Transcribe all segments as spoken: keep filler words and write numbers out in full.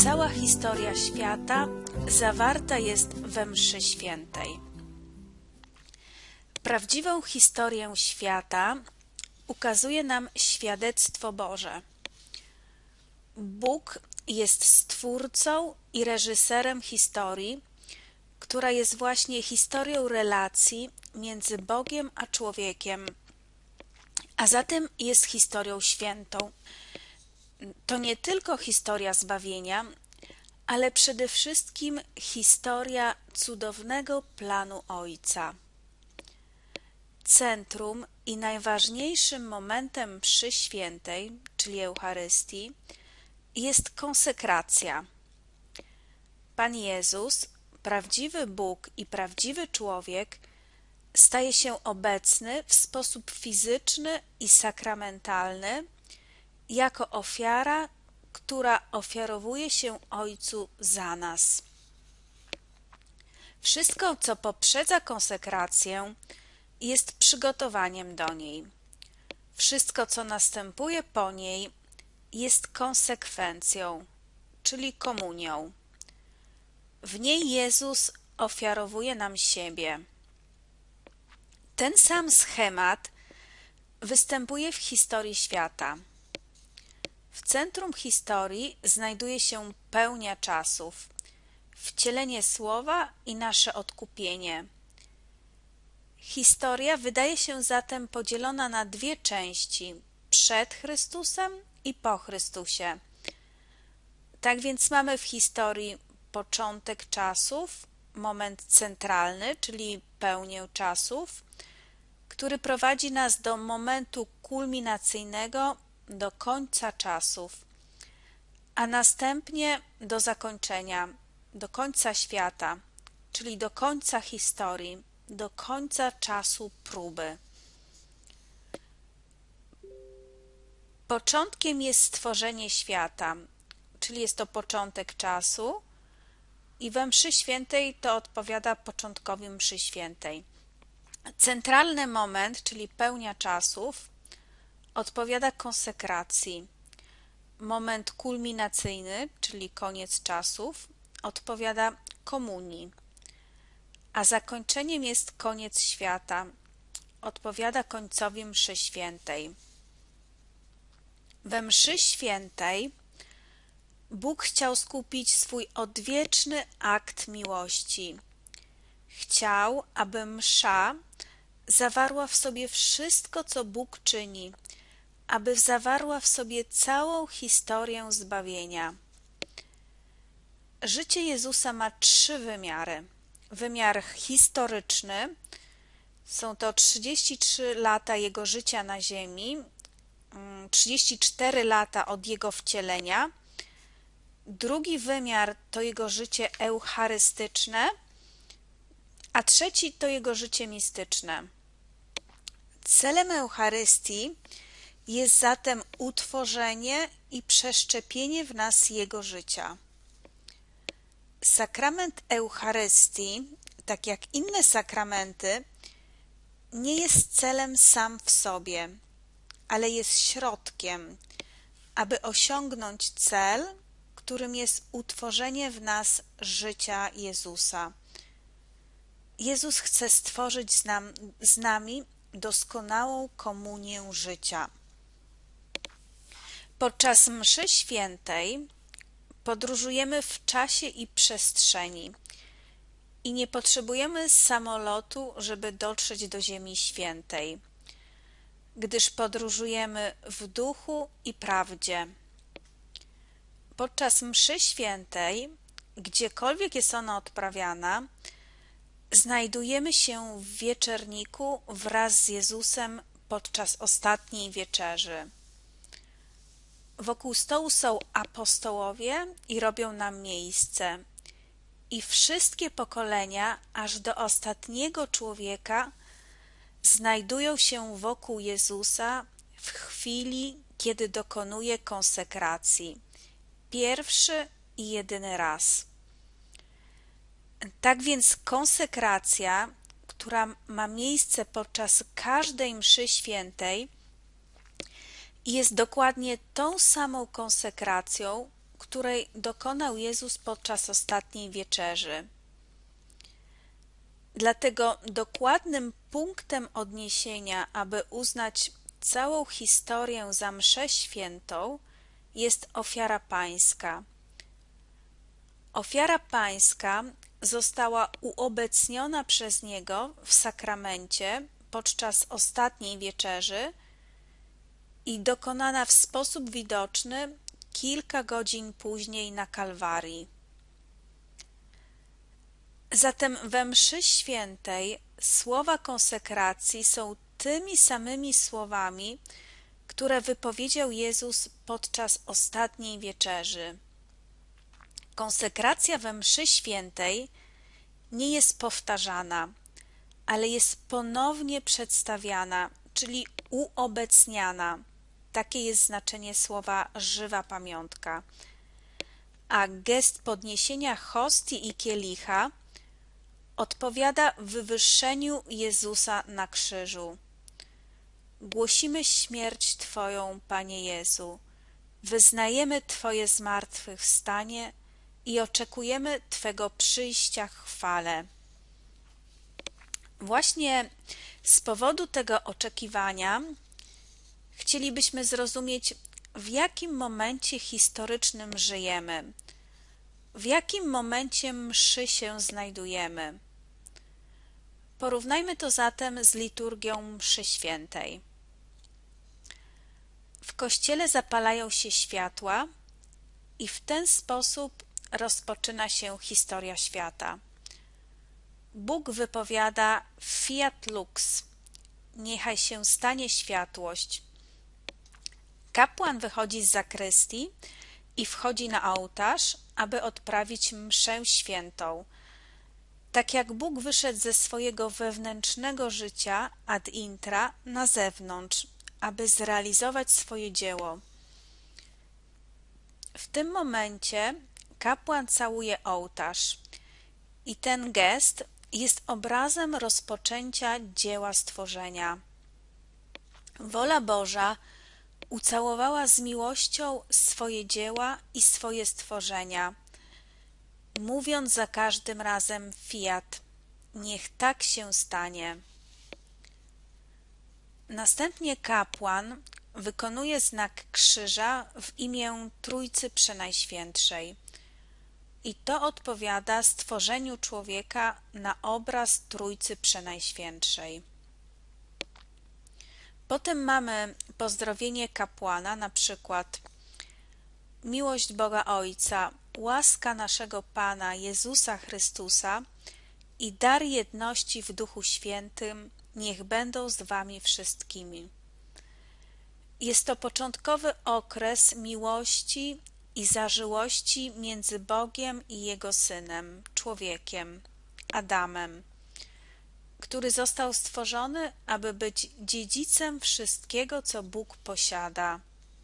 Cała historia świata zawarta jest we mszy świętej. Prawdziwą historię świata ukazuje nam świadectwo Boże. Bóg jest stwórcą i reżyserem historii, która jest właśnie historią relacji między Bogiem a człowiekiem, a zatem jest historią świętą. To nie tylko historia zbawienia, ale przede wszystkim historia cudownego planu Ojca. Centrum i najważniejszym momentem mszy świętej, czyli Eucharystii, jest konsekracja. Pan Jezus, prawdziwy Bóg i prawdziwy człowiek, staje się obecny w sposób fizyczny i sakramentalny jako ofiara, która ofiarowuje się Ojcu za nas. Wszystko, co poprzedza konsekrację, jest przygotowaniem do niej. Wszystko, co następuje po niej, jest konsekwencją, czyli komunią. W niej Jezus ofiarowuje nam siebie. Ten sam schemat występuje w historii świata. W centrum historii znajduje się pełnia czasów, wcielenie Słowa i nasze odkupienie. Historia wydaje się zatem podzielona na dwie części: przed Chrystusem i po Chrystusie. Tak więc mamy w historii początek czasów, moment centralny, czyli pełnię czasów, który prowadzi nas do momentu kulminacyjnego, do końca czasów, a następnie do zakończenia, do końca świata, czyli do końca historii, do końca czasu próby. Początkiem jest stworzenie świata, czyli jest to początek czasu i we mszy świętej to odpowiada początkowi mszy świętej. Centralny moment, czyli pełnia czasów, odpowiada konsekracji. Moment kulminacyjny, czyli koniec czasów, odpowiada komunii. A zakończeniem jest koniec świata, odpowiada końcowi mszy świętej. We mszy świętej Bóg chciał skupić swój odwieczny akt miłości. Chciał, aby msza zawarła w sobie wszystko, co Bóg czyni, aby zawarła w sobie całą historię zbawienia. Życie Jezusa ma trzy wymiary. Wymiar historyczny, są to trzydzieści trzy lata Jego życia na ziemi, trzydzieści cztery lata od Jego wcielenia. Drugi wymiar to Jego życie eucharystyczne, a trzeci to Jego życie mistyczne. Celem Eucharystii jest zatem utworzenie i przeszczepienie w nas Jego życia. Sakrament Eucharystii, tak jak inne sakramenty, nie jest celem sam w sobie, ale jest środkiem, aby osiągnąć cel, którym jest utworzenie w nas życia Jezusa. Jezus chce stworzyć z, nam, z nami doskonałą komunię życia. Podczas mszy świętej podróżujemy w czasie i przestrzeni i nie potrzebujemy samolotu, żeby dotrzeć do Ziemi Świętej, gdyż podróżujemy w duchu i prawdzie. Podczas mszy świętej, gdziekolwiek jest ona odprawiana, znajdujemy się w wieczerniku wraz z Jezusem podczas ostatniej wieczerzy. Wokół stołu są apostołowie i robią nam miejsce. I wszystkie pokolenia, aż do ostatniego człowieka, znajdują się wokół Jezusa w chwili, kiedy dokonuje konsekracji. Pierwszy i jedyny raz. Tak więc konsekracja, która ma miejsce podczas każdej mszy świętej, jest dokładnie tą samą konsekracją, której dokonał Jezus podczas ostatniej wieczerzy. Dlatego dokładnym punktem odniesienia, aby uznać całą historię za mszę świętą, jest ofiara pańska. Ofiara pańska została uobecniona przez Niego w sakramencie podczas ostatniej wieczerzy i dokonana w sposób widoczny kilka godzin później na Kalwarii. Zatem we mszy świętej słowa konsekracji są tymi samymi słowami, które wypowiedział Jezus podczas ostatniej wieczerzy. Konsekracja we mszy świętej nie jest powtarzana, ale jest ponownie przedstawiana, czyli uobecniana. Takie jest znaczenie słowa żywa pamiątka. A gest podniesienia hostii i kielicha odpowiada wywyższeniu Jezusa na krzyżu. Głosimy śmierć Twoją, Panie Jezu, wyznajemy Twoje zmartwychwstanie i oczekujemy Twego przyjścia w chwale. Właśnie z powodu tego oczekiwania chcielibyśmy zrozumieć, w jakim momencie historycznym żyjemy, w jakim momencie mszy się znajdujemy. Porównajmy to zatem z liturgią mszy świętej. W kościele zapalają się światła i w ten sposób rozpoczyna się historia świata. Bóg wypowiada fiat lux, niechaj się stanie światłość. Kapłan wychodzi z zakrystii i wchodzi na ołtarz, aby odprawić mszę świętą. Tak jak Bóg wyszedł ze swojego wewnętrznego życia ad intra na zewnątrz, aby zrealizować swoje dzieło. W tym momencie kapłan całuje ołtarz i ten gest jest obrazem rozpoczęcia dzieła stworzenia. Wola Boża ucałowała z miłością swoje dzieła i swoje stworzenia, mówiąc za każdym razem fiat, niech tak się stanie. Następnie kapłan wykonuje znak krzyża w imię Trójcy Przenajświętszej i to odpowiada stworzeniu człowieka na obraz Trójcy Przenajświętszej. Potem mamy pozdrowienie kapłana, na przykład: miłość Boga Ojca, łaska naszego Pana Jezusa Chrystusa i dar jedności w Duchu Świętym niech będą z wami wszystkimi. Jest to początkowy okres miłości i zażyłości między Bogiem i Jego Synem, człowiekiem, Adamem, który został stworzony, aby być dziedzicem wszystkiego, co Bóg posiada.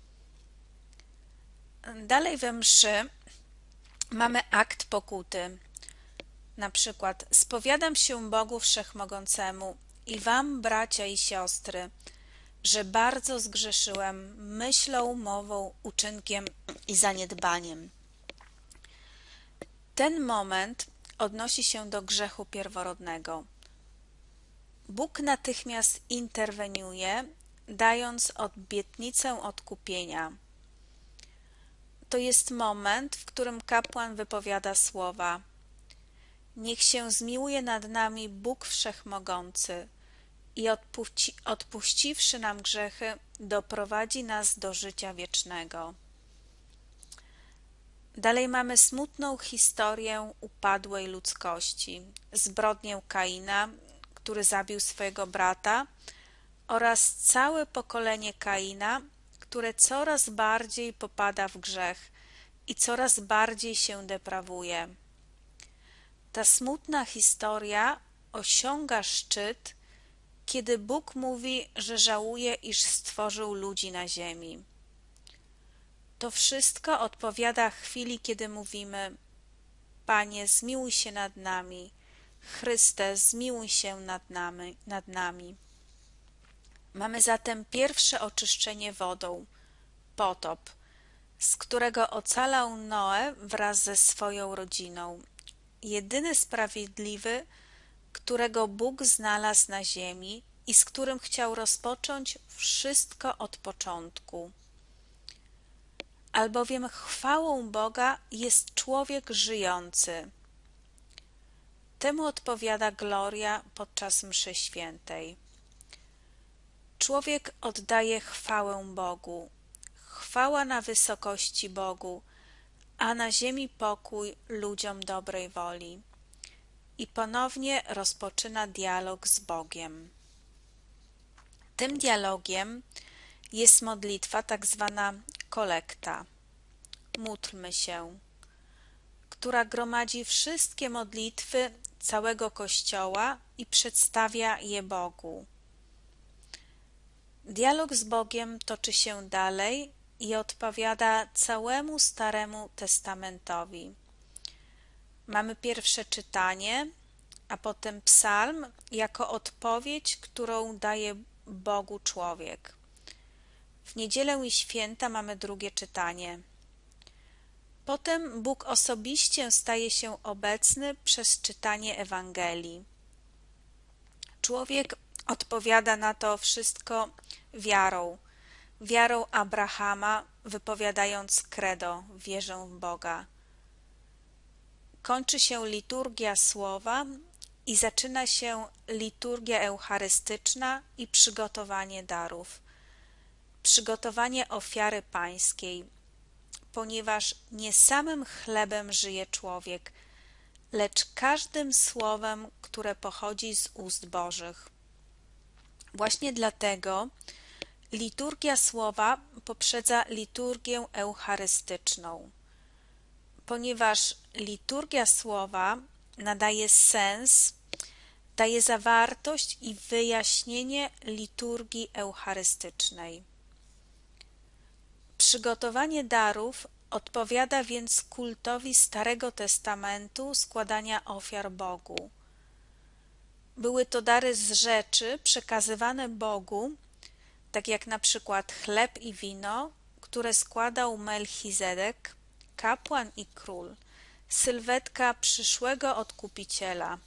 Dalej we mszy mamy akt pokuty. Na przykład: spowiadam się Bogu Wszechmogącemu i wam, bracia i siostry, że bardzo zgrzeszyłem myślą, mową, uczynkiem i zaniedbaniem. Ten moment odnosi się do grzechu pierworodnego. Bóg natychmiast interweniuje, dając obietnicę odkupienia. To jest moment, w którym kapłan wypowiada słowa: niech się zmiłuje nad nami Bóg Wszechmogący i odpuści, odpuściwszy nam grzechy, doprowadzi nas do życia wiecznego. Dalej mamy smutną historię upadłej ludzkości, zbrodnię Kaina, który zabił swojego brata, oraz całe pokolenie Kaina, które coraz bardziej popada w grzech i coraz bardziej się deprawuje. Ta smutna historia osiąga szczyt, kiedy Bóg mówi, że żałuje, iż stworzył ludzi na ziemi. To wszystko odpowiada chwili, kiedy mówimy: Panie, zmiłuj się nad nami, Chryste, zmiłuj się nad nami, nad nami. Mamy zatem pierwsze oczyszczenie wodą, potop, z którego ocalał Noe wraz ze swoją rodziną. Jedyny sprawiedliwy, którego Bóg znalazł na ziemi i z którym chciał rozpocząć wszystko od początku. Albowiem chwałą Boga jest człowiek żyjący. Temu odpowiada gloria podczas mszy świętej. Człowiek oddaje chwałę Bogu. Chwała na wysokości Bogu, a na ziemi pokój ludziom dobrej woli. I ponownie rozpoczyna dialog z Bogiem. Tym dialogiem jest modlitwa, tak zwana kolekta. Módlmy się, która gromadzi wszystkie modlitwy całego Kościoła i przedstawia je Bogu. Dialog z Bogiem toczy się dalej i odpowiada całemu Staremu Testamentowi. Mamy pierwsze czytanie, a potem psalm jako odpowiedź, którą daje Bogu człowiek. W niedzielę i święta mamy drugie czytanie. Potem Bóg osobiście staje się obecny przez czytanie Ewangelii. Człowiek odpowiada na to wszystko wiarą, wiarą Abrahama, wypowiadając credo, wierzę w Boga. Kończy się liturgia słowa i zaczyna się liturgia eucharystyczna i przygotowanie darów. Przygotowanie ofiary pańskiej, ponieważ nie samym chlebem żyje człowiek, lecz każdym słowem, które pochodzi z ust Bożych. Właśnie dlatego liturgia słowa poprzedza liturgię eucharystyczną, ponieważ liturgia słowa nadaje sens, daje zawartość i wyjaśnienie liturgii eucharystycznej. Przygotowanie darów odpowiada więc kultowi Starego Testamentu składania ofiar Bogu. Były to dary z rzeczy przekazywane Bogu, tak jak na przykład chleb i wino, które składał Melchizedek, kapłan i król, sylwetka przyszłego Odkupiciela.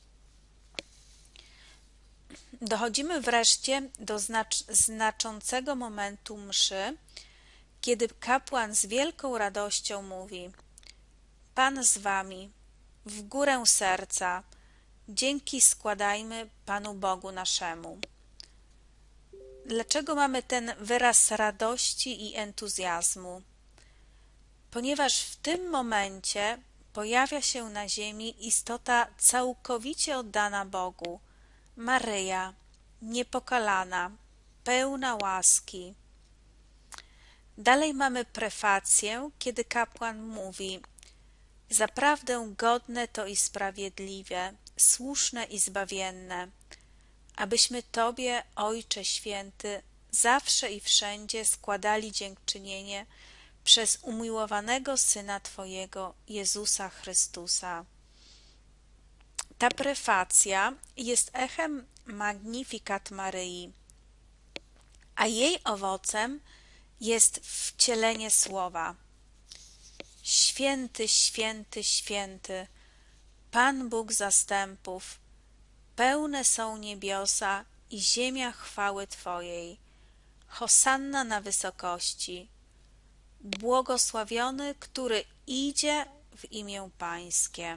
Dochodzimy wreszcie do znacz znaczącego momentu mszy, kiedy kapłan z wielką radością mówi: Pan z wami, w górę serca, dzięki składajmy Panu Bogu naszemu. Dlaczego mamy ten wyraz radości i entuzjazmu? Ponieważ w tym momencie pojawia się na ziemi istota całkowicie oddana Bogu, Maryja, niepokalana, pełna łaski. Dalej mamy prefację, kiedy kapłan mówi: Zaprawdę godne to i sprawiedliwe, słuszne i zbawienne, abyśmy Tobie, Ojcze Święty, zawsze i wszędzie składali dziękczynienie przez umiłowanego Syna Twojego, Jezusa Chrystusa. Ta prefacja jest echem Magnificat Maryi, a jej owocem jest wcielenie słowa. Święty, święty, święty, Pan Bóg zastępów, pełne są niebiosa i ziemia chwały Twojej. Hosanna na wysokości. Błogosławiony, który idzie w imię Pańskie.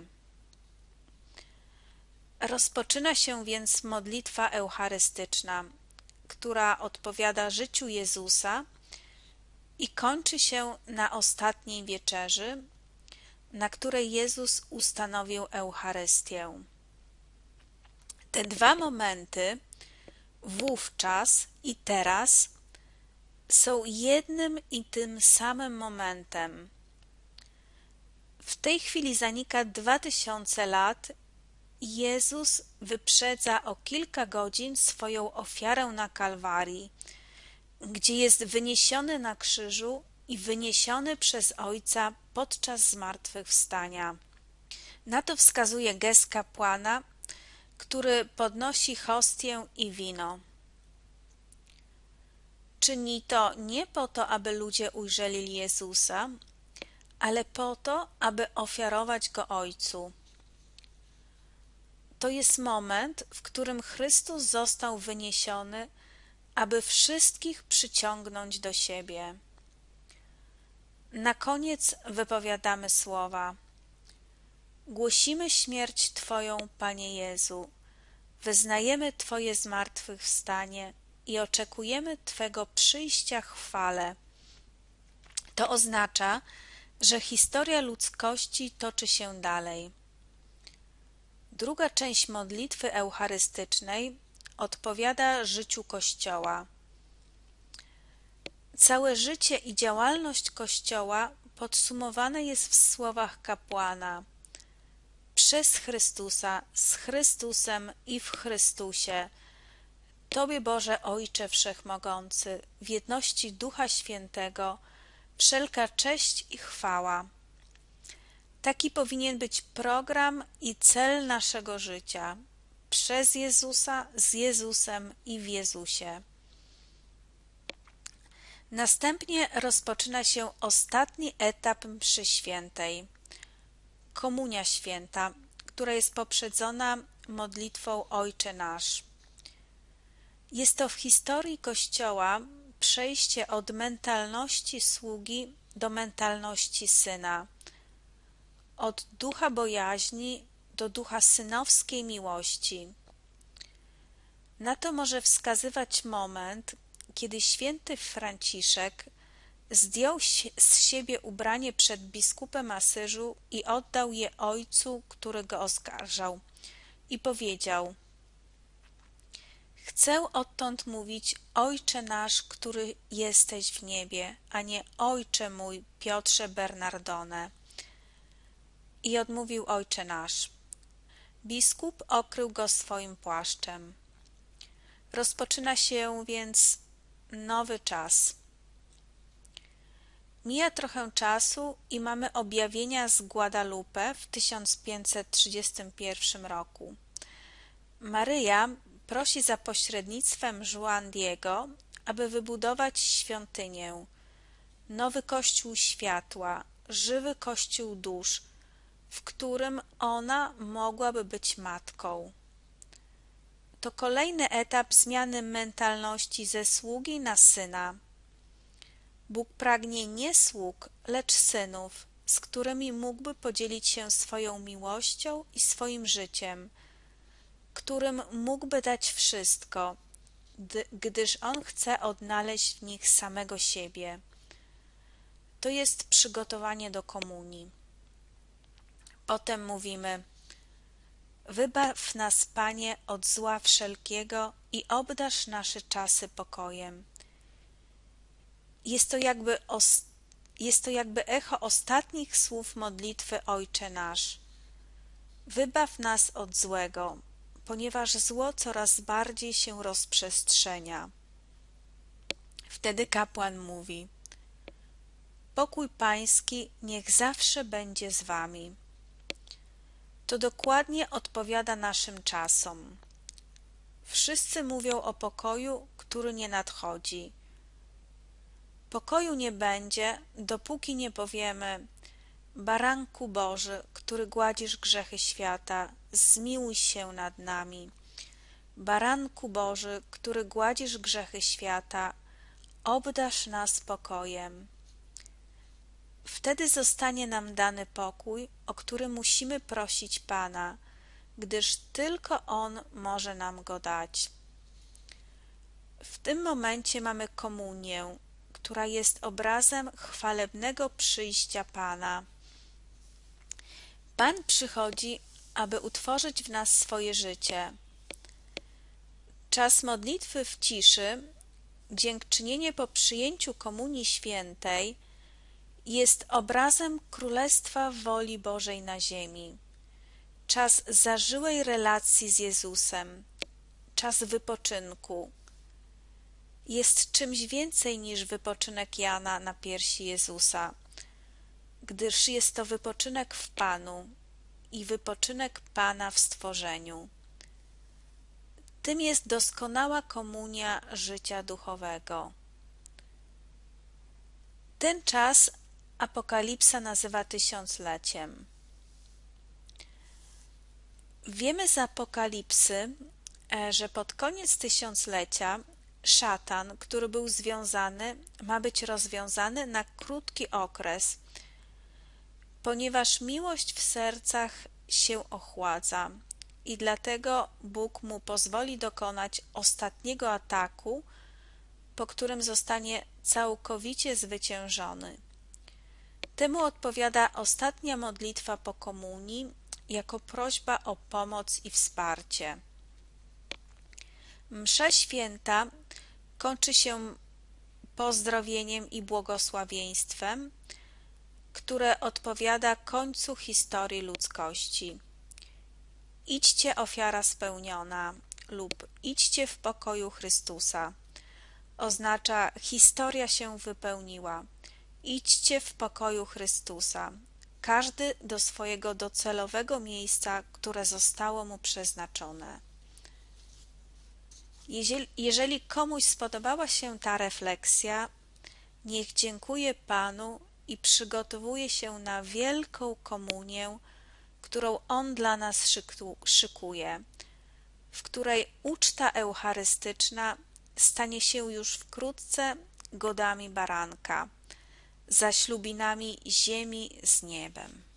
Rozpoczyna się więc modlitwa eucharystyczna, która odpowiada życiu Jezusa i kończy się na ostatniej wieczerzy, na której Jezus ustanowił Eucharystię. Te dwa momenty, wówczas i teraz, są jednym i tym samym momentem. W tej chwili zanika dwa tysiące lat i Jezus wyprzedza o kilka godzin swoją ofiarę na Kalwarii, gdzie jest wyniesiony na krzyżu i wyniesiony przez Ojca podczas zmartwychwstania. Na to wskazuje gest kapłana, który podnosi hostię i wino. Czyni to nie po to, aby ludzie ujrzeli Jezusa, ale po to, aby ofiarować Go Ojcu. To jest moment, w którym Chrystus został wyniesiony, aby wszystkich przyciągnąć do siebie. Na koniec wypowiadamy słowa: głosimy śmierć Twoją, Panie Jezu, wyznajemy Twoje zmartwychwstanie i oczekujemy Twego przyjścia w chwale. To oznacza, że historia ludzkości toczy się dalej. Druga część modlitwy eucharystycznej odpowiada życiu Kościoła. Całe życie i działalność Kościoła podsumowane jest w słowach kapłana: przez Chrystusa, z Chrystusem i w Chrystusie. Tobie, Boże Ojcze Wszechmogący, w jedności Ducha Świętego, wszelka cześć i chwała. Taki powinien być program i cel naszego życia. Przez Jezusa, z Jezusem i w Jezusie. Następnie rozpoczyna się ostatni etap mszy świętej. Komunia święta, która jest poprzedzona modlitwą Ojcze Nasz. Jest to w historii Kościoła przejście od mentalności sługi do mentalności syna, od ducha bojaźni do ducha synowskiej miłości. Na to może wskazywać moment, kiedy święty Franciszek zdjął z siebie ubranie przed biskupem Asyżu i oddał je ojcu, który go oskarżał, i powiedział: chcę odtąd mówić Ojcze nasz, który jesteś w niebie, a nie Ojcze mój, Piotrze Bernardone. I odmówił Ojcze nasz. Biskup okrył go swoim płaszczem. Rozpoczyna się więc nowy czas. Mija trochę czasu i mamy objawienia z Guadalupe w tysiąc pięćset trzydziestym pierwszym roku. Maryja prosi za pośrednictwem Juan Diego, aby wybudować świątynię, nowy kościół światła, żywy kościół dusz, w którym ona mogłaby być matką. To kolejny etap zmiany mentalności ze sługi na syna. Bóg pragnie nie sług, lecz synów, z którymi mógłby podzielić się swoją miłością i swoim życiem, którym mógłby dać wszystko, gdyż On chce odnaleźć w nich samego siebie. To jest przygotowanie do komunii. Potem mówimy: wybaw nas, Panie, od zła wszelkiego i obdarz nasze czasy pokojem. Jest to jakby, os, jest to jakby echo ostatnich słów modlitwy Ojcze nasz. Wybaw nas od złego, ponieważ zło coraz bardziej się rozprzestrzenia. Wtedy kapłan mówi: pokój Pański niech zawsze będzie z wami. To dokładnie odpowiada naszym czasom. Wszyscy mówią o pokoju, który nie nadchodzi. Pokoju nie będzie, dopóki nie powiemy: Baranku Boży, który gładzisz grzechy świata, zmiłuj się nad nami. Baranku Boży, który gładzisz grzechy świata, obdarz nas pokojem. Wtedy zostanie nam dany pokój, o który musimy prosić Pana, gdyż tylko On może nam go dać. W tym momencie mamy komunię, która jest obrazem chwalebnego przyjścia Pana. Pan przychodzi, aby utworzyć w nas swoje życie. Czas modlitwy w ciszy, dziękczynienie po przyjęciu Komunii Świętej, jest obrazem Królestwa woli Bożej na ziemi. Czas zażyłej relacji z Jezusem, czas wypoczynku. Jest czymś więcej niż wypoczynek Jana na piersi Jezusa, gdyż jest to wypoczynek w Panu i wypoczynek Pana w stworzeniu. Tym jest doskonała komunia życia duchowego. Ten czas Apokalipsa nazywa tysiącleciem. Wiemy z Apokalipsy, że pod koniec tysiąclecia szatan, który był związany, ma być rozwiązany na krótki okres, ponieważ miłość w sercach się ochładza i dlatego Bóg mu pozwoli dokonać ostatniego ataku, po którym zostanie całkowicie zwyciężony. Temu odpowiada ostatnia modlitwa po komunii jako prośba o pomoc i wsparcie. Msza święta kończy się pozdrowieniem i błogosławieństwem, które odpowiada końcu historii ludzkości. Idźcie, ofiara spełniona lub idźcie w pokoju Chrystusa. Oznacza historia się wypełniła. Idźcie w pokoju Chrystusa. Każdy do swojego docelowego miejsca, które zostało mu przeznaczone. Jeżeli, jeżeli komuś spodobała się ta refleksja, niech dziękuje Panu i przygotowuje się na wielką komunię, którą On dla nas szyku, szykuje, w której uczta eucharystyczna stanie się już wkrótce godami baranka, zaślubinami ziemi z niebem.